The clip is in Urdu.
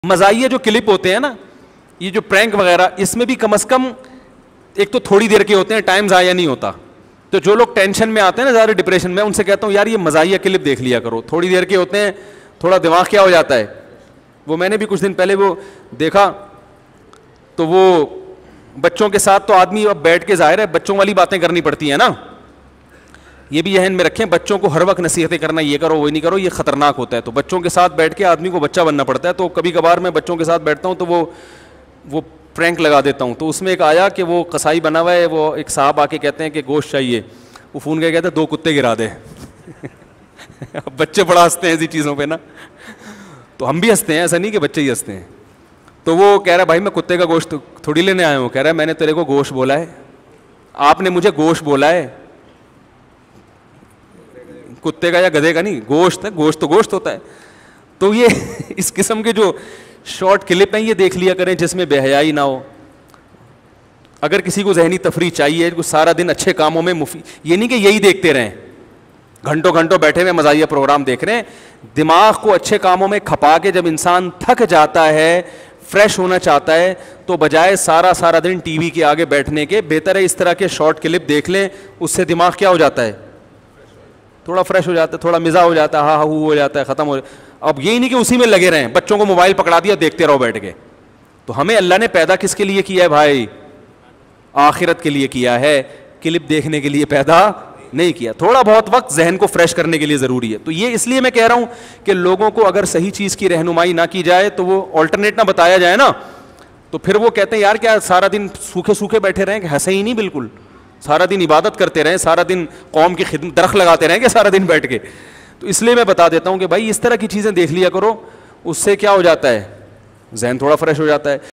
مزاحیہ جو کلپ ہوتے ہیں نا, یہ جو پرینک وغیرہ, اس میں بھی کم از کم ایک تو تھوڑی دیر کے ہوتے ہیں, ٹائم ضائع نہیں ہوتا. تو جو لوگ ٹینشن میں آتے ہیں نا, زیادہ ڈپریشن میں, ان سے کہتا ہوں یار یہ مزاحیہ کلپ دیکھ لیا کرو, تھوڑی دیر کے ہوتے ہیں, تھوڑا دماغ کیا ہو جاتا ہے. وہ میں نے بھی کچھ دن پہلے وہ دیکھا, تو وہ بچوں کے ساتھ تو آدمی اب بیٹھ کے, ظاہر ہے بچوں والی باتیں کرنی پڑتی ہیں نا, یہ بھی ذہن میں رکھیں, بچوں کو ہر وقت نصیحتیں کرنا, یہ کرو وہ نہیں کرو, یہ خطرناک ہوتا ہے. تو بچوں کے ساتھ بیٹھ کے آدمی کو بچہ بننا پڑتا ہے. تو کبھی کبھار میں بچوں کے ساتھ بیٹھتا ہوں تو وہ پرینک لگا دیتا ہوں. تو اس میں ایک آیا کہ وہ قصائی بنا ہوا ہے, وہ ایک صاحب آ کے کہتے ہیں کہ گوشت چاہیے, وہ فون کر کہتے ہیں 2 کتے گرا دے. بچے بڑا ہنستے ہیں ایسی چیزوں پہ نا, تو ہم بھی ہنستے ہیں, ایسا نہیں کہ بچے ہی ہنستے ہیں. تو وہ کہہ رہا ہے بھائی میں کتے کا گوشت تھوڑی لینے آیا ہوں. کہہ رہا ہے میں نے تیرے کو گوشت بولا ہے, آپ نے مجھے گوشت بولا ہے, کتے کا یا گدھے کا نہیں, گوشت ہے, گوشت تو گوشت ہوتا ہے. تو یہ اس قسم کے جو شارٹ کلپ ہیں یہ دیکھ لیا کریں جس میں بے حیائی نہ ہو. اگر کسی کو ذہنی تفریح چاہیے, سارا دن اچھے کاموں میں یہ نہیں کہ یہی دیکھتے رہیں, گھنٹوں گھنٹوں بیٹھے ہوئے مزاحیہ پروگرام دیکھ رہے ہیں. دماغ کو اچھے کاموں میں کھپا کے جب انسان تھک جاتا ہے, فریش ہونا چاہتا ہے, تو بجائے سارا دن ٹی وی کے آگے بیٹھنے کے, بہتر ہے اس طرح کے شارٹ کلپ دیکھ لیں. اس سے دماغ کیا ہو جاتا ہے, تھوڑا فریش ہو جاتا ہے, تھوڑا مزاح ہو جاتا ہے, ہاں ہو جاتا ہے, ختم ہو. اب یہی نہیں کہ اسی میں لگے رہیں, بچوں کو موبائل پکڑا دیا دیکھتے رہو بیٹھ کے. تو ہمیں اللہ نے پیدا کس کے لیے کیا ہے بھائی؟ آخرت کے لیے کیا ہے, کلپ دیکھنے کے لیے پیدا نہیں کیا. تھوڑا بہت وقت ذہن کو فریش کرنے کے لیے ضروری ہے. تو یہ اس لیے میں کہہ رہا ہوں کہ لوگوں کو اگر صحیح چیز کی رہنمائی نہ کی جائے, تو وہ آلٹرنیٹ نہ بتایا جائے نا, تو پھر وہ کہتے ہیں یار کیا سارا دن سوکھے بیٹھے رہیں, کہ ہنسے ہی نہیں بالکل, سارا دن عبادت کرتے رہیں, سارا دن قوم کی خدمت, درخت لگاتے رہیں کہ سارا دن بیٹھ کے. تو اس لیے میں بتا دیتا ہوں کہ بھائی اس طرح کی چیزیں دیکھ لیا کرو, اس سے کیا ہو جاتا ہے, ذہن تھوڑا فریش ہو جاتا ہے.